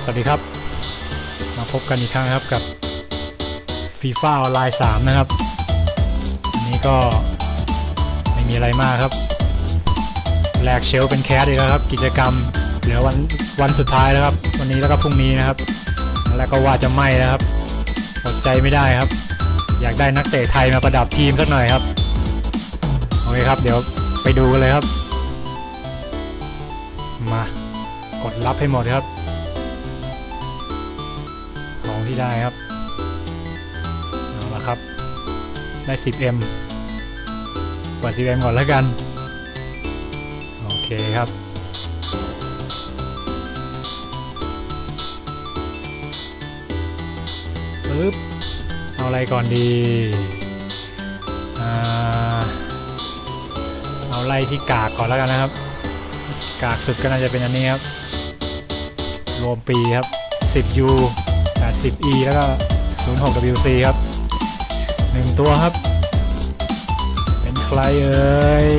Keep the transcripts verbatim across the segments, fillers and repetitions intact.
สวัสดีครับมาพบกันอีกครั้งครับกับ FIFA ออนไลน์สามนะครับอันนี้ก็ไม่มีอะไรมากครับแลกเชลเป็นแคสอีกแล้วครับกิจกรรมเหลือวันวันสุดท้ายแล้วครับวันนี้แล้วก็พรุ่งนี้นะครับแล้วก็ว่าจะไม่แล้วครับอดใจไม่ได้ครับอยากได้นักเตะไทยมาประดับทีมสักหน่อยครับโอเคครับเดี๋ยวไปดูกันเลยครับมากดรับให้หมดครับของที่ได้ครับเอาละครับได้ สิบเอ็ม กว่า สิบเอ็ม ก่อนแล้วกันโอเคครับปึ๊บเอาอะไรก่อนดีอ่าเอาไล่ที่กากก่อนแล้วกันนะครับกากสุดก็น่าจะเป็นอันนี้ครับรวมปีครับ สิบ ยู แปดสิบ อี แล้วก็ ศูนย์ หก ดับเบิลยู ซี ครับหนึ่งตัวครับเป็นใครเอ่ย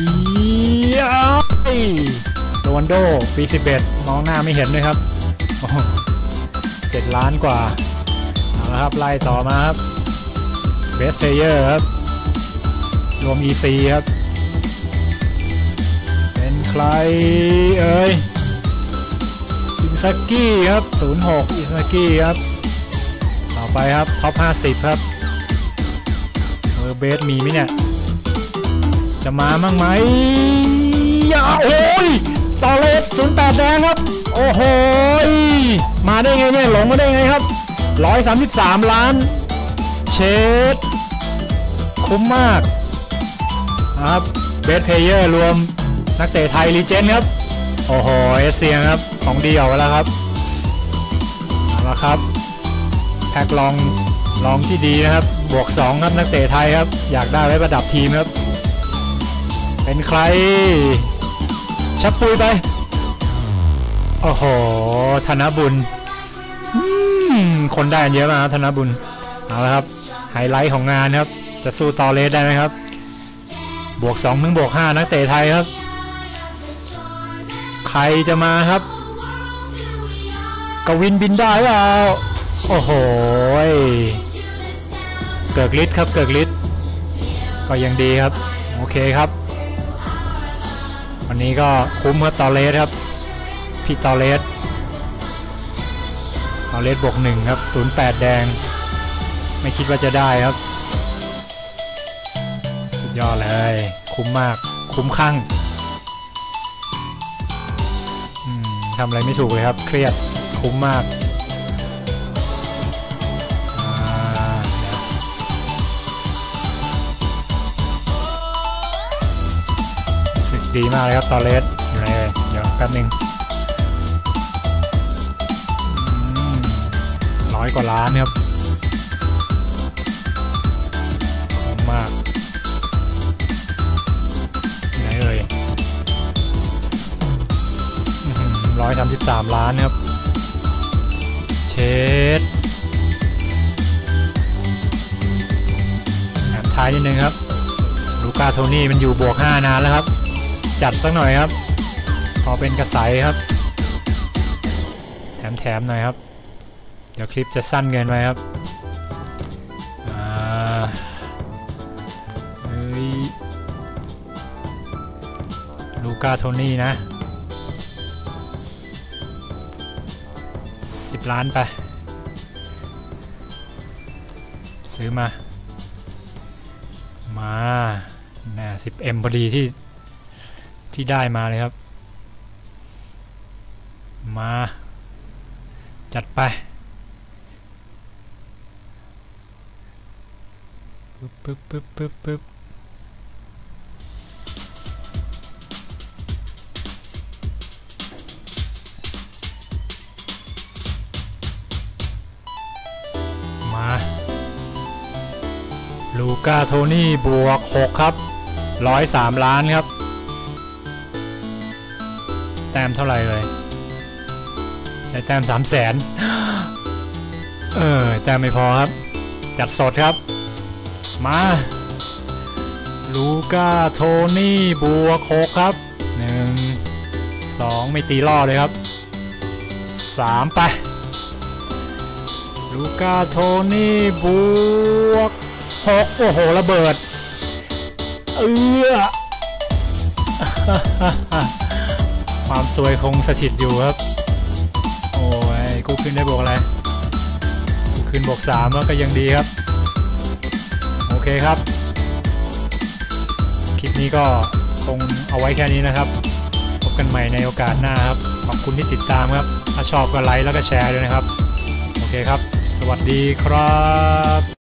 โรนัลโดปีสิบเอ็ดมองหน้าไม่เห็นเลยครับเจ็ดล้านกว่าเอาละครับไล่ต่อมาครับ Best Player ครับรวม อี ซี ครับเป็นใครเอ่ยอินซากิครับ ศูนย์ หก อินซากิครับต่อไปครับท็อปห้าสิบครับเออเบสมีไหมเนี่ยจะมามั่งไหมอย่าโอ้ยต่อเลสศูนย์แปดแดงครับโอ้โหมาได้ไงเนี่ยหลงมาได้ไงครับหนึ่งร้อยสามสิบสามล้านเชดคุ้มมากครับเบสเพลเยอร์รวมนักเตะไทยลีเจนด์ครับโอ้โหเอสเซียครับของดีออกมาแล้วครับเอาละครับแพ็กลองลองที่ดีนะครับบวกสองครับนักเตะไทยครับอยากได้ไว้ประดับทีมครับเป็นใครชับปุยไปโอ้โหธนบุญคนได้เยอะมากธนบุญเอาละครับไฮไลท์ของงานครับจะสู้ตอเลสได้ไหมครับบวกสองถึงบวกห้านักเตะไทยครับใครจะมาครับกวินบินได้เปล่าโอ้โหเกิกฤทธิ์ครับเกิกฤทธิ์ก็ยังดีครับโอเคครับวันนี้ก็คุ้มครับตอเลสครับพี่ตอเลสตอเลสบวกหนึ่งครับศูนย์แปดแดงไม่คิดว่าจะได้ครับสุดยอดเลยคุ้มมากคุ้มข้างทำอะไรไม่ถูกเลยครับเครียดคุ้มมากสึกดีมากเลยครับตอเลสอยู่ไหนเลยเดี๋ยวแป๊บนึงร้อยกว่าล้านครับคุ้มมากอยู่ไหนเลยร้อยสามสิบสามล้านครับเชดแอบท้ายนิดนึงครับลูก้าโทนี่มันอยู่บวกห้านานแล้วครับจัดสักหน่อยครับพอเป็นกระใสครับแถมแถมหน่อยครับเดี๋ยวคลิปจะสั้นเกินไปครับอ่าเฮ้ยลูก้าโทนี่นะสิบล้านไปซื้อมามาน่ะ สิบเอ็ม พอดีที่ที่ได้มาเลยครับมาจัดไปปึ๊บปึ๊บปึ๊บปึ๊บปึ๊บลูก้าโทนี่บวกหกครับหนึ่งร้อยสามล้านครับแต้มเท่าไหร่เลยได้แต้ม สามแสน เออแต้มไม่พอครับจัดสดครับมาลูก้าโทนี่บวกหกครับหนึ่ง สองไม่ตีล่อเลยครับสามไปลูกาโทนี่บวกหกโอ้โหระเบิดเออ ความสวยคงสถิตอยู่ครับโอ้ยกูขึ้นได้บวกอะไรกูขึ้นบวกสามแล้วก็ยังดีครับโอเคครับคลิปนี้ก็คงเอาไว้แค่นี้นะครับพบกันใหม่ในโอกาสหน้าครับขอบคุณที่ติดตามครับถ้าชอบก็ไลค์แล้วก็แชร์ด้วยนะครับโอเคครับสวัสดีครับ